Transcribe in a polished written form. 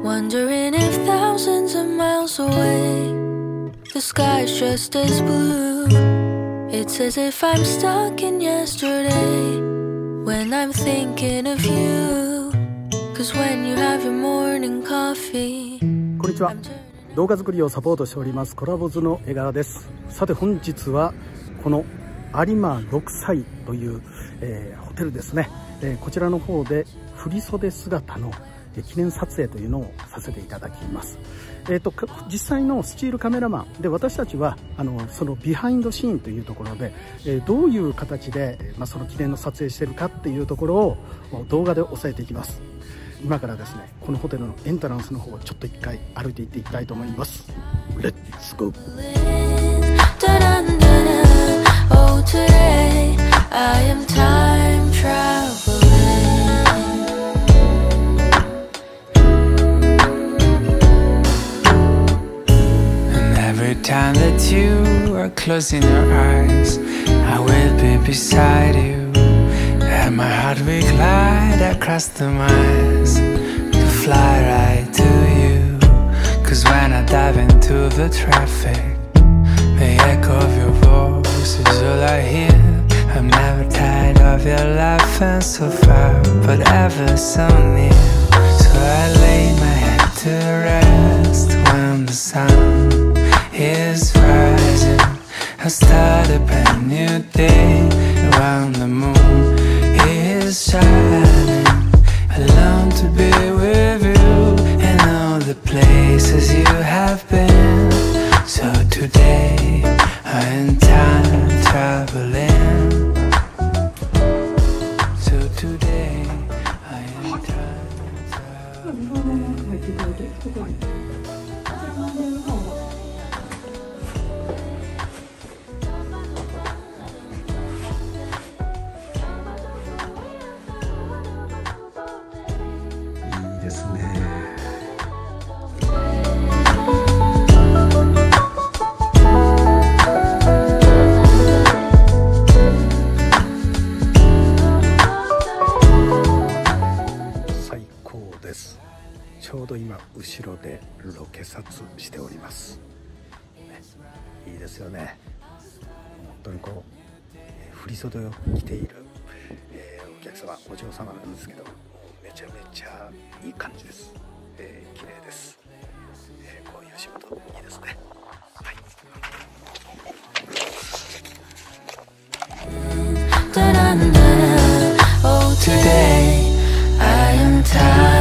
Wondering if thousands of miles away the sky's just as blue. It's as if I'm stuck in yesterday when I'm thinking of you. Cause when you have your morning coffee. こんにちは。動画作りをサポートしておりますコラボズの江川です。さて本日はこの有馬6歳という、ホテルですね、こちらの方で振り袖姿の記念撮影というのをさせていただきます。実際のスチールカメラマンで私たちはそのビハインドシーンというところで、どういう形で、その記念の撮影しているかっていうところを動画で押さえていきます。今からですねこのホテルのエントランスの方をちょっと一回歩いていっていきたいと思います。レッツゴー。 Oh, today I am time traveling. And every time that you are closing your eyes, I will be beside you. And my heart will glide across the miles to fly right to you. Cause when I dive into the traffic, the echo of your voice is all I hear. I'm never tired of your laughing so far, but ever so near. So I lay my head to rest when the sun is rising. I start a brand new day around the moon is shining. I long to be with you in all the places you have been. So today I am time traveling. So today I am time traveling. いいですね。ちょうど今後ろでロケ撮しております、いいですよね。本当にこう振り袖を着ている、お客様お嬢様なんですけどめちゃめちゃいい感じです、綺麗です、こういう仕事いいですね。はい。 Oh, today I am tired.